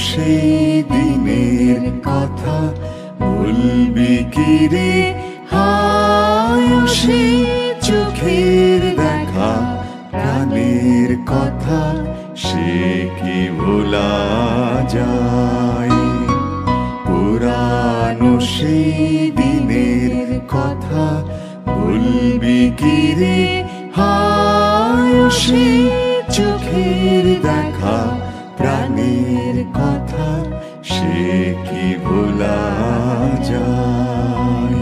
সেই দিনের কথা বলবি কি রে? হায় সেই চোখের দেখা প্রাণের কথা সে কি ভোলা যায়? পুরানো সেই দিনের কথা বলবি কি রে? হায় সেই চোখের দেখা প্রাণের কথা সে কি ভোলা যায়?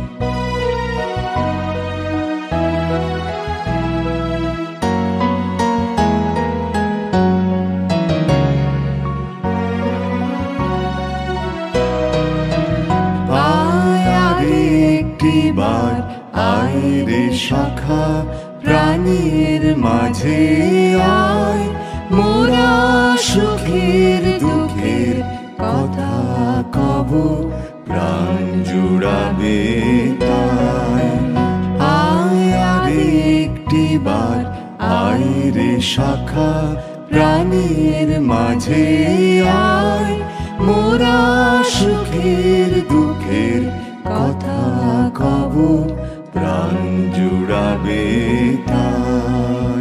একটিবার আয় রে সখা প্রাণীর মাঝে আয়, মোরা সুখের দুঃখের কথা কব প্রাণ জুড়াবে তাই। আয় আর একটিবার আয় রে সখা প্রাণীর মাঝে আয়, মোরা সুখের দুঃখের কথা কব প্রাণ জুড়াবে তাই।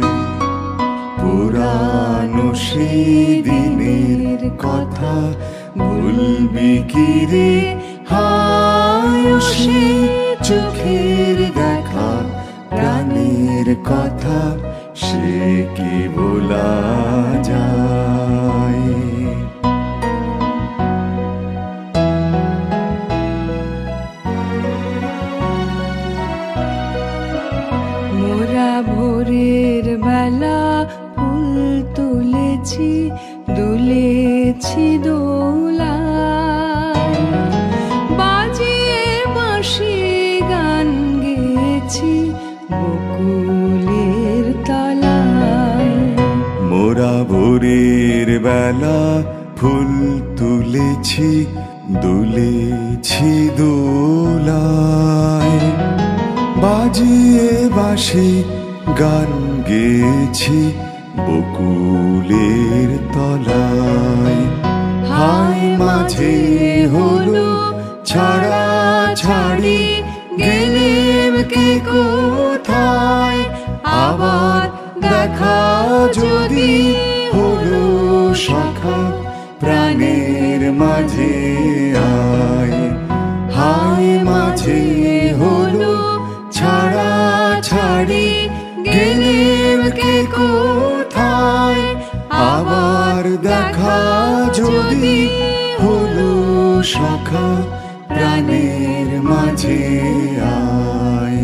পুরানো সেই দিনের কথা বলবি কি রে? হায় সেই চোখের দেখা প্রাণের কথা সে কি ভোলা যায়? মোরা ভোরের বেলা ফুল তুলেছি, দুলেছি দোলায়, বাজিয়ে বাঁশি গান গেয়েছি বকুলের তলায়। মোরা ভোরের বেলা ফুল তুলেছি, দুলেছি দোলায়, বাজিয়ে বাঁশি গান গেয়েছি বকুলের তলায়। হায় মাঝে হলো ছাড়া ছাড়ি, গেলেম কে কোথায়? আবার দেখা যদি হলো সখা প্রাণের মাঝে আয়। হায় মাঝে হলো ছাড়া ছাড়ি, গেলেম কে কোথায়? আবার দেখা যদি হলো সখা প্রাণের মাঝে আয়।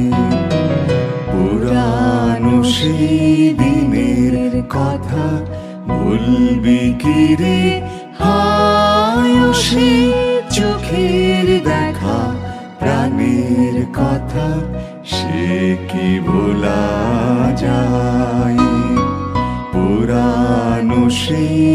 পুরানো সেই দিনের কথা বলবি কি রে? হায় সেই চোখের দেখা প্রাণের কথা সে কি ভোলা যায়? পুরানো সেই